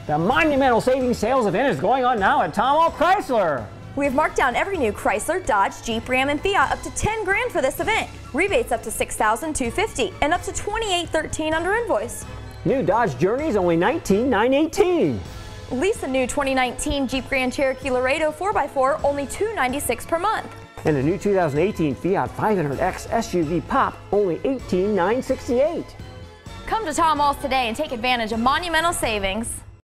The Monumental Savings Sales Event is going on now at Tom Ahl Chrysler. We have marked down every new Chrysler, Dodge, Jeep, Ram, and Fiat up to $10 grand for this event. Rebates up to $6,250 and up to $2,813 under invoice. New Dodge Journey's only $19,918. Lease a new 2019 Jeep Grand Cherokee Laredo 4x4, only $296 per month. And a new 2018 Fiat 500X SUV Pop, only $18,968. Come to Tom Ahl's today and take advantage of monumental savings.